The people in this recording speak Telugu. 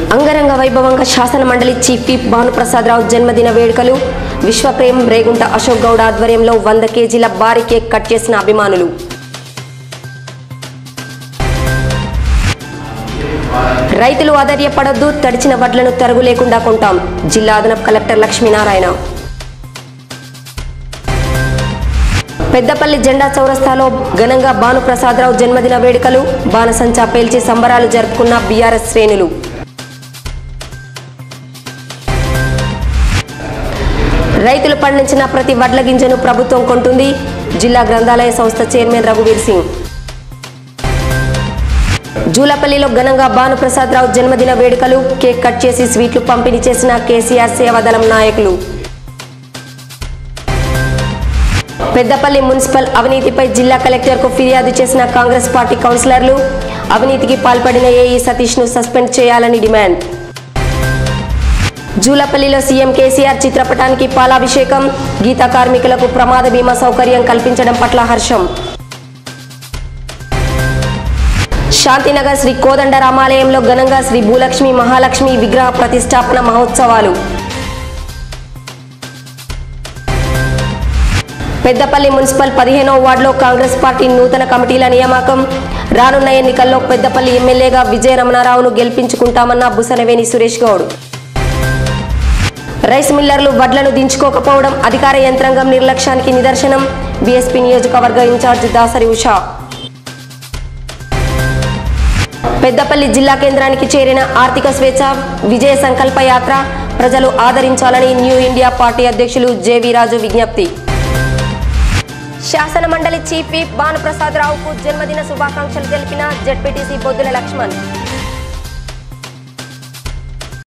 అంగరంగ వైభవంగా శాసన మండలి చీఫ్ విప్ భానుప్రసాదరావు జన్మదిన వేడుకలు. విశ్వప్రేమ్ రేగుంట అశోక్ గౌడ్ ఆధ్వర్యంలో 100 కేజీల భారీ కేక్ కట్ చేసిన అభిమానులు. రైతులు ఆధైర్యపడొద్దు, తడిచిన వడ్లను తరుగు లేకుండా కొంటాం. జిల్లా అదనపు కలెక్టర్ లక్ష్మీనారాయణ. పెద్దపల్లి జెండా చౌరస్తాలో ఘనంగా భానుప్రసాదరావు జన్మదిన వేడుకలు. బాణసంచా పేల్చి సంబరాలు జరుపుకున్న బీఆర్ఎస్ శ్రేణులు. రైతులు పండించిన ప్రతి వడ్ల గింజను ప్రభుత్వం కొంటుంది. జిల్లా గ్రంథాలయ సంస్థ చైర్మన్ రఘువీర్ సింగ్. జూలపల్లిలో ఘనంగా భానుప్రసాదరావు జన్మదిన వేడుకలు. కేక్ కట్ చేసి స్వీట్లు పంపిణీ చేసిన కేసీఆర్ సేవాదళం నాయకులు. పెద్దపల్లి మున్సిపల్ అవినీతిపై జిల్లా కలెక్టర్కు ఫిర్యాదు చేసిన కాంగ్రెస్ పార్టీ కౌన్సిలర్లు. అవినీతికి పాల్పడిన ఏఈ సతీష్ను సస్పెండ్ చేయాలని డిమాండ్. జూలపల్లిలో సీఎం కేసీఆర్ చిత్రపటానికి పాలాభిషేకం. గీతా కార్మికులకు ప్రమాద బీమా సౌకర్యం కల్పించడం పట్ల హర్షం. శాంతినగర్ శ్రీ కోదండ రామాలయంలో ఘనంగా శ్రీ భూలక్ష్మి మహాలక్ష్మి విగ్రహ ప్రతిష్టాపన మహోత్సవాలు. పెద్దపల్లి మున్సిపల్ 15వ వార్డులో కాంగ్రెస్ పార్టీ నూతన కమిటీల నియామకం. రానున్న ఎన్నికల్లో పెద్దపల్లి ఎమ్మెల్యేగా విజయ రమణారావును గెలిపించుకుంటామన్న బుసనవేని సురేష్ గౌడ్. రైస్ మిల్లర్లు వడ్లను దించుకోకపోవడం అధికార యంత్రాంగం నిర్లక్ష్యానికి నిదర్శనం. బీఎస్పీ నియోజకవర్గ ఇన్ఛార్జ్ దాసరి ఉషా. పెద్దపల్లి జిల్లా కేంద్రానికి చేరిన ఆర్థిక స్వేచ్ఛ విజయ సంకల్ప యాత్ర. ప్రజలు ఆదరించాలని న్యూ ఇండియా పార్టీ అధ్యక్షులు జేవీ రాజు విజ్ఞప్తి. శాసన మండలి చీఫ్ విప్ భానుప్రసాదరావుకు జన్మదిన శుభాకాంక్షలు తెలిపిన జెడ్పీటీసీ బొద్దుల లక్ష్మణ్.